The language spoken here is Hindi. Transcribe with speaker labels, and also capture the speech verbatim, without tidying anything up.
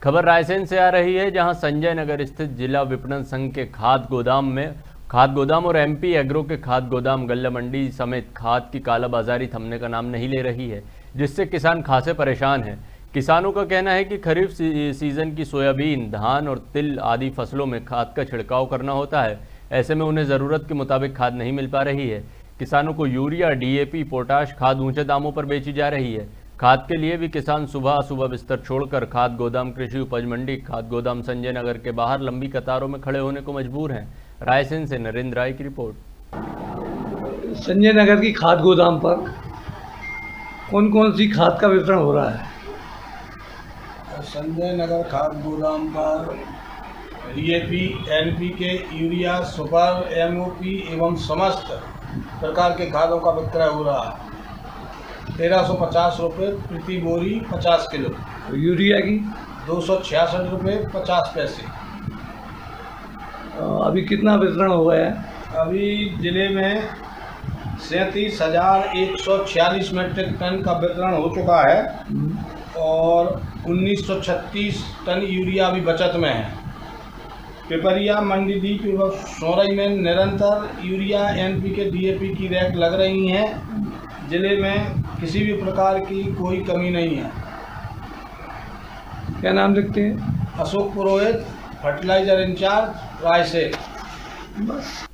Speaker 1: खबर रायसेन से आ रही है, जहां संजय नगर स्थित जिला विपणन संघ के खाद गोदाम में खाद गोदाम और एमपी एग्रो के खाद गोदाम गल्ला मंडी समेत खाद की कालाबाजारी थमने का नाम नहीं ले रही है, जिससे किसान खासे परेशान हैं। किसानों का कहना है कि खरीफ सीजन की सोयाबीन, धान और तिल आदि फसलों में खाद का छिड़काव करना होता है। ऐसे में उन्हें ज़रूरत के मुताबिक खाद नहीं मिल पा रही है। किसानों को यूरिया, डीएपी, पोटाश खाद ऊंचे दामों पर बेची जा रही है। खाद के लिए भी किसान सुबह सुबह बिस्तर छोड़कर खाद गोदाम कृषि उपज मंडी खाद गोदाम संजय नगर के बाहर लंबी कतारों में खड़े होने को मजबूर हैं। रायसेन से नरेंद्र राय की रिपोर्ट।
Speaker 2: संजय नगर की खाद गोदाम पर कौन कौन सी खाद का वितरण हो रहा है?
Speaker 3: संजय नगर खाद गोदाम पर DAP, NPK, urea, super, MOP एवं समस्त प्रकार के खादों का विक्रय हो रहा है। तेरह सौ पचास रुपये प्रति बोरी पचास किलो।
Speaker 2: यूरिया की
Speaker 3: दो सौ छियासठ रुपये पचास पैसे।
Speaker 2: अभी कितना वितरण हो गया है?
Speaker 3: अभी जिले में सैंतीस हजार एक सौ छियालीस मीट्रिक टन का वितरण हो चुका है और उन्नीस सौ छत्तीस टन यूरिया अभी बचत में है। पिपरिया, मंडीदीप एवं सोरई में निरंतर यूरिया, एनपीके, डीएपी की रैक लग रही हैं। जिले में किसी भी प्रकार की कोई कमी नहीं है।
Speaker 2: क्या नाम लिखते हैं?
Speaker 3: Ashok Purohit, fertiliser incharge, Raisen.
Speaker 2: बस।